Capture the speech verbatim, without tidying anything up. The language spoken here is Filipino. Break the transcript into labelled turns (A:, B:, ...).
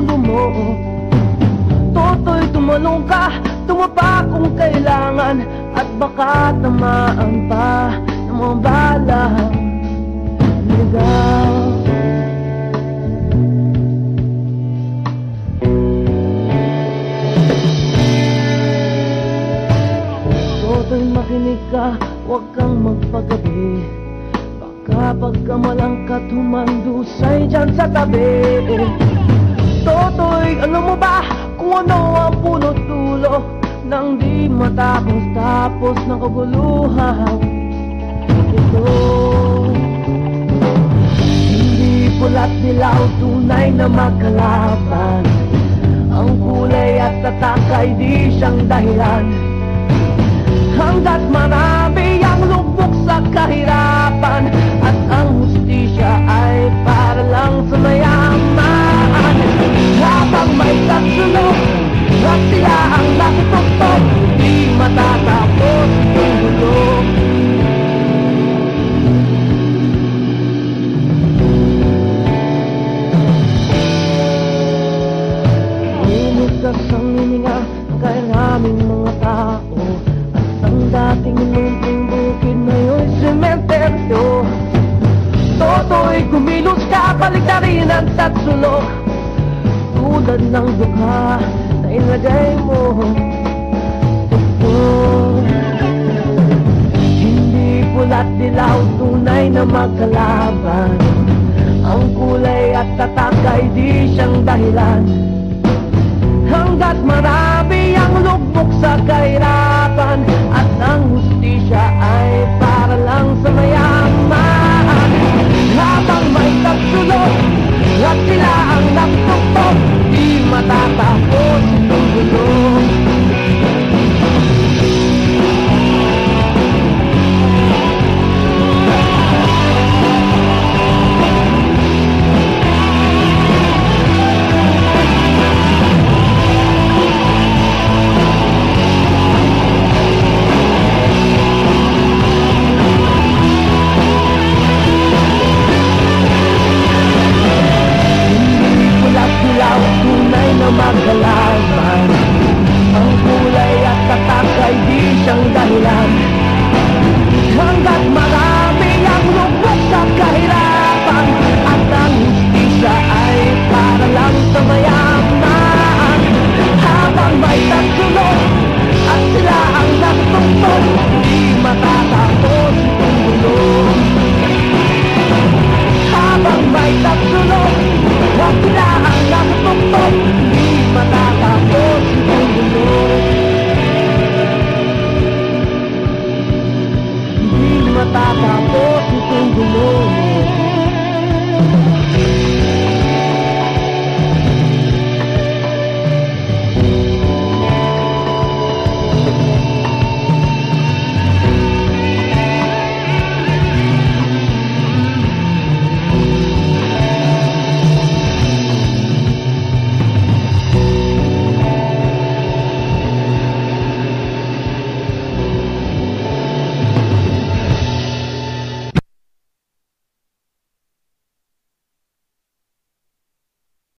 A: mundo mo. Toto'y tumalong ka, tumapa kung kailangan, at baka tamaan pa ng mga balang ligaw. Toto'y makinig ka, huwag kang magpagabi. Baka pagkamalangkat humandusay dyan sa tabi. Toto'y alam mo ba kung ano ang punot dulo nang di matapos-tapos ng kaguluhan ito? Hindi pula't dilaw, tunay na magkalaban. Ang kulay at tatak ay di siyang dahilan. Hanggat marami ang lubog sa kahirapan, at ang hustisya ay para lang sa mayaman. Habang may tatsulog at sila ang nakitugtog, di matatapos ang gulo. Limitas ang hininga kay raming mga tao, at ang dating lumping bukid ngayon'y sementeryo. Toto'y kumilos ka, baliktarin ang tatsulog, tulad ng dukha na ilagay mo ito. Hindi pula't dilaw, tunay na magkalaban. Ang kulay at tatak ay di siyang dahilan. Hanggat marami ang lubog sa kahirapan,